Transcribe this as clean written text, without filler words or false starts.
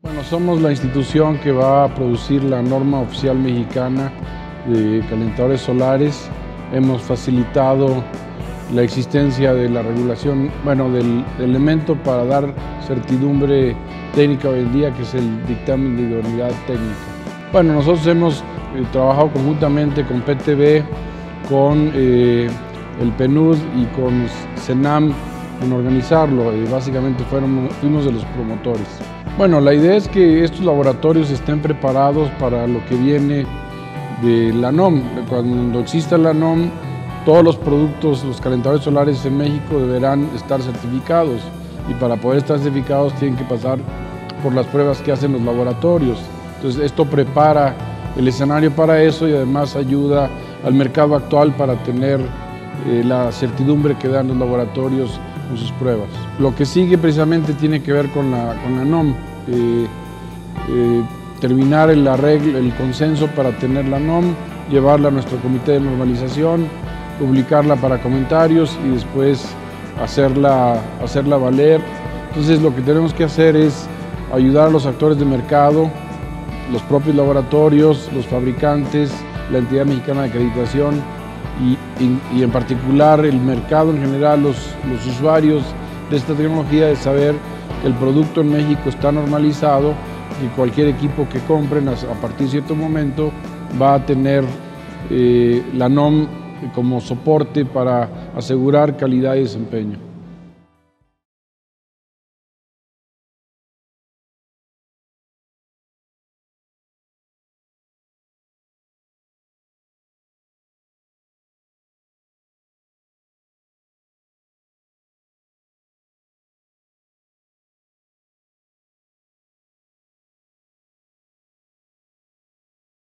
Bueno, somos la institución que va a producir la norma oficial mexicana de calentadores solares. Hemos facilitado la existencia de la regulación, del elemento para dar certidumbre técnica hoy en día, que es el dictamen de idoneidad técnica. Bueno, nosotros hemos trabajado conjuntamente con PTB, con el PNUD y con CENAM en organizarlo. Básicamente fuimos de los promotores. Bueno, la idea es que estos laboratorios estén preparados para lo que viene de la NOM. Cuando exista la NOM, todos los productos, los calentadores solares en México deberán estar certificados, y para poder estar certificados tienen que pasar por las pruebas que hacen los laboratorios. Entonces esto prepara el escenario para eso y además ayuda al mercado actual para tener la certidumbre que dan los laboratorios con sus pruebas. Lo que sigue precisamente tiene que ver con la NOM, terminar el consenso para tener la NOM, llevarla a nuestro comité de normalización, publicarla para comentarios y después hacerla valer. Entonces lo que tenemos que hacer es ayudar a los actores de mercado, los propios laboratorios, los fabricantes, la entidad mexicana de acreditación y en particular el mercado en general, los usuarios de esta tecnología, de saber que el producto en México está normalizado y cualquier equipo que compren a partir de cierto momento va a tener la NOM como soporte para asegurar calidad y desempeño.